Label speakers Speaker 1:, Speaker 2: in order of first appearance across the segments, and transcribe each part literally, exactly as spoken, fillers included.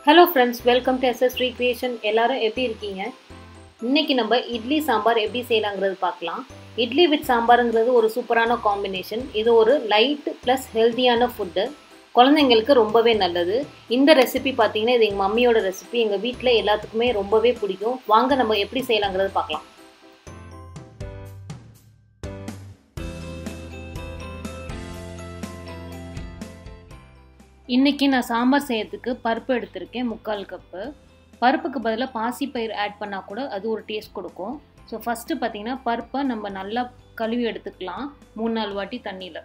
Speaker 1: Hello friends, welcome to S S Recreation. எல்லாரும் எப்படி இருக்கீங்க? இன்னைக்கு நம்ம இட்லி சாம்பார் எப்படி செய்யலாம்ங்கறது பார்க்கலாம். இட்லி வித் சாம்பார்ங்கிறது ஒரு சூப்பரான காம்பினேஷன். இது ஒரு லைட் பிளஸ் ஹெல்தியான ஃபுட். குழந்தைங்களுக்கு ரொம்பவே நல்லது. இந்த ரெசிபி பாத்தீங்கன்னா இது எங்க மம்மியோட ரெசிபி. எங்க வீட்ல எல்லாத்துக்குமே ரொம்பவே பிடிக்கும். வாங்க நம்ம எப்படி செய்யலாம்ங்கறது பார்க்கலாம். இன்னைக்கு நான் சாம்பார் செய்யறதுக்கு பருப்பு எடுத்துர்க்கேன் முக்கால் கப். பருப்புக்கு பதிலா பாசிப்பயிறு ஆட் பண்ணா கூட அது ஒரு டேஸ்ட் கொடுக்கும். சோ ஃபர்ஸ்ட் பாத்தீங்கன்னா பருப்பை நம்ம நல்லா கழுவி எடுத்துக்கலாம் மூணு நாலு வாட்டி தண்ணில.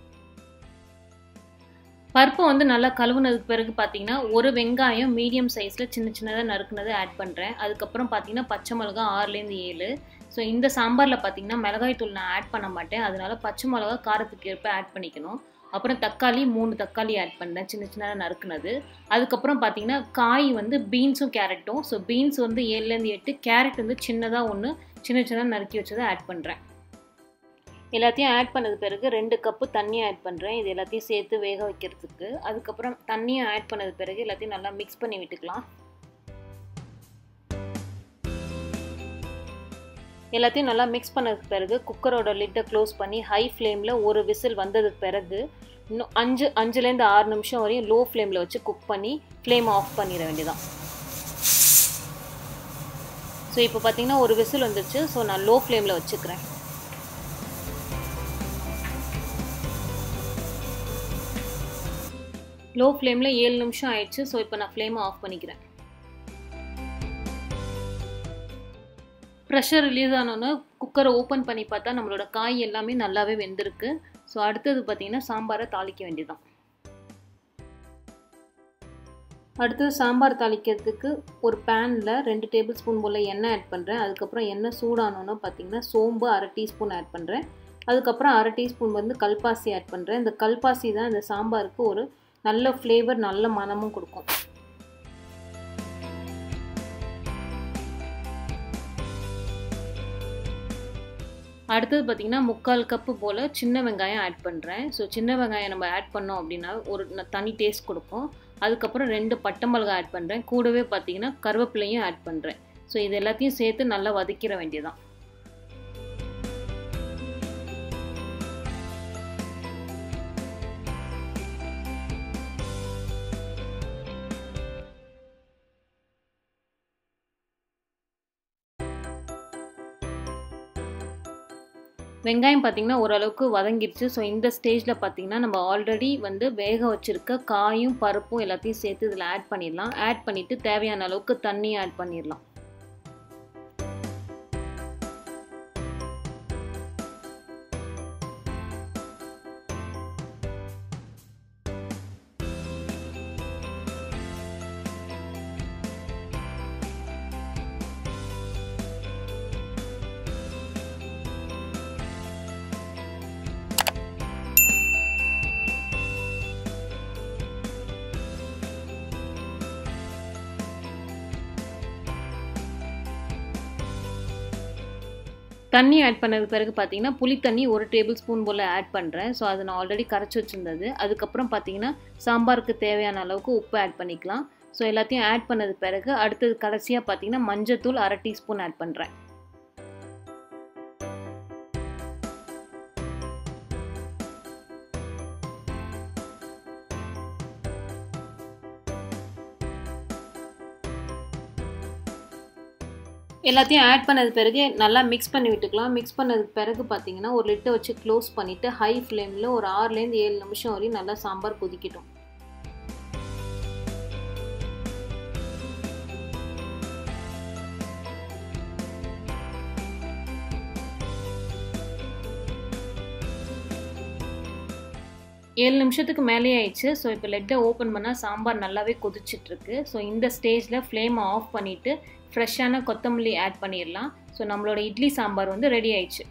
Speaker 1: பருப்பு வந்து நல்லா கழுவுனதுக்கு பிறகு பாத்தீங்கன்னா ஒரு வெங்காயம் மீடியம் சைஸ்ல சின்ன சின்னதா நறுக்குனதை ஆட் பண்றேன். அதுக்கு அப்புறம் பாத்தீங்கன்னா பச்சை மிளகாய் ஆறுல இருந்து ஏழு. சோ இந்த சாம்பார்ல பாத்தீங்கன்னா மிளகாய் தூள் நான் ஆட் பண்ண மாட்டேன். அதனால பச்சை மிளகாய் காரத்துக்கு ஏற்ப ஆட் பண்ணிக்கணும். அப்புறம் தக்காளி மூணு தக்காளி ஆட் பண்ணேன் சின்ன சின்னதா நறுக்குனது. அதுக்கு அப்புறம் பாத்தீங்கன்னா காய் வந்து பீன்ஸும் கேரட்டும். சோ பீன்ஸ் வந்து ஏழுல இருந்து எட்டு, கேரட் வந்து சின்னதா ஒன்னு சின்ன சின்னதா நறுக்கி வச்சதை ஆட் பண்றேன். எல்லாத்தையும் ஆட் பண்ணது பிறகு ரெண்டு கப் தண்ணி ஆட் பண்றேன். இது எல்லாத்தையும் சேர்த்து வேக வைக்கிறதுக்கு. அதுக்கு அப்புறம் தண்ணியை ஆட் பண்ணது பிறகு எல்லாத்தையும் நல்லா மிக்ஸ் பண்ணி விட்டுக்கலாம். எல்லாத்தையும் நல்லா மிக்ஸ் பண்ணதுக்கு பிறகு குக்கரோட லிட்டை க்ளோஸ் பண்ணி ஹை ஃப்ளேமில் ஒரு விசில் வந்ததுக்கு பிறகு இன்னும் அஞ்சு அஞ்சுலேருந்து ஆறு நிமிஷம் வரையும் லோ ஃப்ளேமில் வச்சு குக் பண்ணி ஃப்ளேம் ஆஃப் பண்ணிட வேண்டியதான். ஸோ இப்போ பார்த்தீங்கன்னா ஒரு விசில் வந்துச்சு. ஸோ நான் லோ ஃப்ளேமில் வச்சுக்கிறேன். லோ ஃப்ளேமில் ஏழு நிமிஷம் ஆயிடுச்சு. ஸோ இப்போ நான் ஃப்ளேமை ஆஃப் பண்ணிக்கிறேன். ப்ரெஷர் ரிலீஸ் ஆனோன்னு குக்கரை ஓப்பன் பண்ணி பார்த்தா நம்மளோட காய் எல்லாமே நல்லாவே வெந்திருக்கு. ஸோ அடுத்தது பார்த்தீங்கன்னா சாம்பாரை தாளிக்க வேண்டியதான். அடுத்தது சாம்பார் தாளிக்கிறதுக்கு ஒரு பேனில் ரெண்டு டேபிள் ஸ்பூன் போல் எண்ணெய் ஆட் பண்ணுறேன். அதுக்கப்புறம் எண்ணெய் சூடானோன்னு பார்த்தீங்கன்னா சோம்பு அரை டீஸ்பூன் ஆட் பண்ணுறேன். அதுக்கப்புறம் அரை டீஸ்பூன் வந்து கல்பாசி ஆட் பண்ணுறேன். இந்த கல்பாசி தான் இந்த சாம்பாருக்கு ஒரு நல்ல ஃப்ளேவர் நல்ல மணமும் கொடுக்கும். அடுத்தது பார்த்திங்கன்னா முக்கால் கப்பு போல் சின்ன வெங்காயம் ஆட் பண்ணுறேன். ஸோ சின்ன வெங்காயம் நம்ம ஆட் பண்ணோம் அப்படின்னா ஒரு தனி டேஸ்ட் கொடுக்கும். அதுக்கப்புறம் ரெண்டு பட்டை மிளகாய் ஆட் பண்ணுறேன். கூடவே பார்த்திங்கன்னா கருவேப்பிலையும் ஆட் பண்ணுறேன். ஸோ இது எல்லாத்தையும் சேர்த்து நல்லா வதக்கிற வேண்டியதான். வெங்காயம் பார்த்திங்கன்னா ஓரளவுக்கு வதங்கிடுச்சு. ஸோ இந்த ஸ்டேஜில் பார்த்திங்கன்னா நம்ம ஆல்ரெடி வந்து வேக வச்சுருக்க காயும் பருப்பும் எல்லாத்தையும் சேர்த்து இதில் ஆட் பண்ணிடலாம். ஆட் பண்ணிவிட்டு தேவையான அளவுக்கு தண்ணி ஆட் பண்ணிடலாம். தண்ணி ஆட் பண்ணது பிறகு பார்த்தீங்கன்னா புளி தண்ணி ஒரு டேபிள் ஸ்பூன் போல் ஆட் பண்ணுறேன். ஸோ அதை நான் ஆல்ரெடி கரைச்சி வச்சுருந்தது. அதுக்கப்புறம் பார்த்தீங்கன்னா சாம்பாருக்கு தேவையான அளவுக்கு உப்பு ஆட் பண்ணிக்கலாம். ஸோ எல்லாத்தையும் ஆட் பண்ணது பிறகு அடுத்தது கடைசியாக பார்த்தீங்கன்னா மஞ்சத்தூள் அரை டீஸ்பூன் ஆட் பண்ணுறேன். எல்லாத்தையும் ஆட் பண்ணது பிறகு நல்லா மிக்ஸ் பண்ணி விட்டுக்கலாம். மிக்ஸ் பண்ணதுக்கு பிறகு பார்த்தீங்கன்னா ஒரு லிட்டை வச்சு க்ளோஸ் பண்ணிவிட்டு ஹை ஃப்ளேமில் ஒரு ஆறுலேருந்து ஏழு நிமிஷம் வரையும் நல்லா சாம்பார் கொதிக்கட்டும். ஏழு நிமிஷத்துக்கு மேலே ஆயிடுச்சு. ஸோ இப்போ லெட்டை ஓப்பன் பண்ணால் சாம்பார் நல்லாவே கொதிச்சிட்ருக்கு. ஸோ இந்த ஸ்டேஜில் ஃப்ளேமை ஆஃப் பண்ணிவிட்டு ஃப்ரெஷ்ஷான கொத்தமல்லி ஆட் பண்ணிடலாம். ஸோ நம்மளோட இட்லி சாம்பார் வந்து ரெடி ஆயிடுச்சு.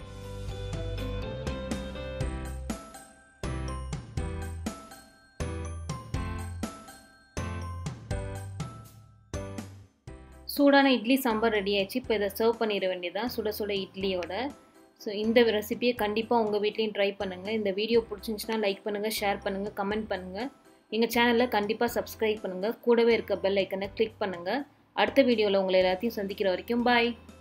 Speaker 1: சூடான இட்லி சாம்பார் ரெடி ஆயிடுச்சு. இப்போ இதை சர்வ் பண்ணிட வேண்டியதான் சுட சுட இட்லியோட. ஸோ இந்த ரெசிபியை கண்டிப்பாக உங்கள் வீட்லேயும் ட்ரை பண்ணுங்கள். இந்த வீடியோ பிடிச்சிருந்துச்சுன்னா லைக் பண்ணுங்கள், ஷேர் பண்ணுங்கள், கமெண்ட் பண்ணுங்கள். எங்கள் சேனலை கண்டிப்பாக சப்ஸ்கிரைப் பண்ணுங்கள். கூடவே இருக்க பெல் ஐக்கனை கிளிக் பண்ணுங்கள். அடுத்த வீடியோவில் உங்களை எல்லாத்தையும் சந்திக்கிற வரைக்கும் பாய்.